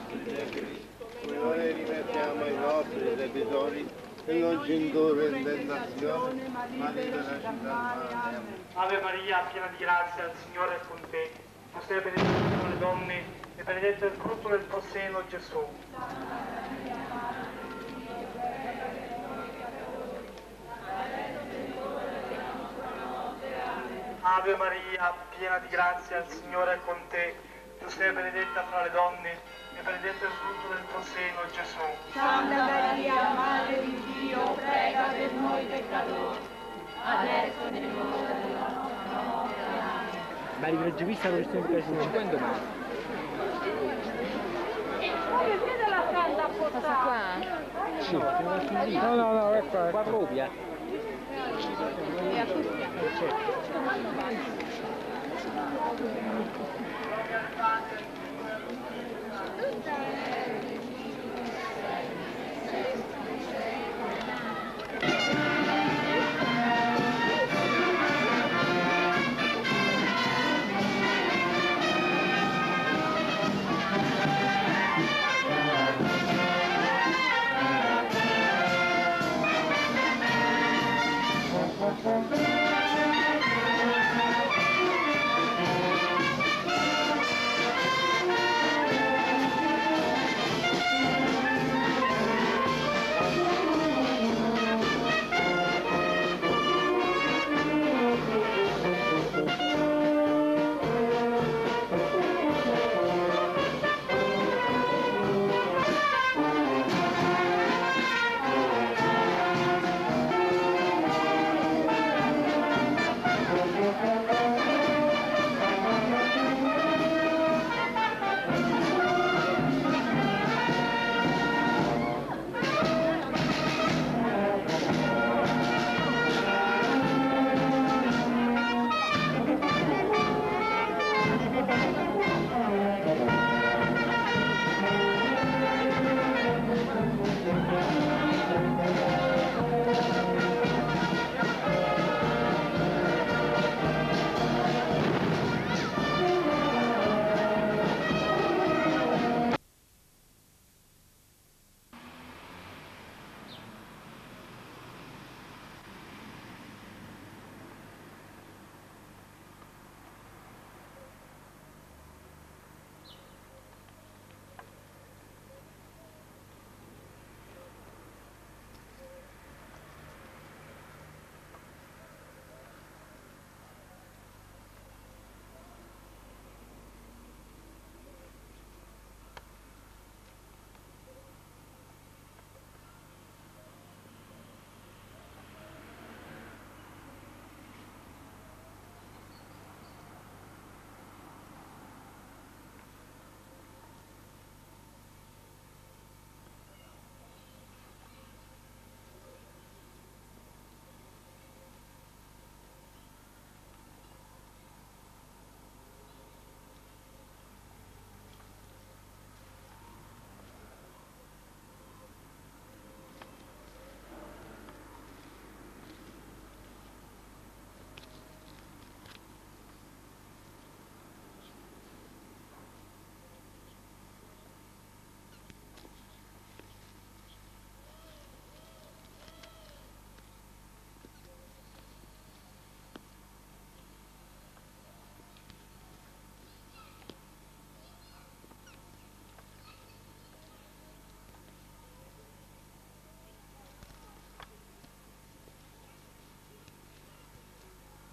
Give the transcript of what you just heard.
Noi rimettiamo i nostri debitori e non ci indurre in tentazione, ma liberaci dal male. Ave Maria, piena di grazia, il Signore è con te. Tu sei benedetta tra le donne e benedetto è il frutto del tuo seno, Gesù. Ave Maria, piena di grazia, il Signore è con te. Tu sei benedetta fra le donne e benedetto è il frutto del tuo seno, Gesù. Santa Maria, Madre di Dio, prega per noi peccatori, adesso e nell'ora della nostra morte. Amen. Ma l'avete vista la questione di Casino? Quando mai? Come vede la santa a portare? Sì, no, è qua. Qua copia. E a tutti.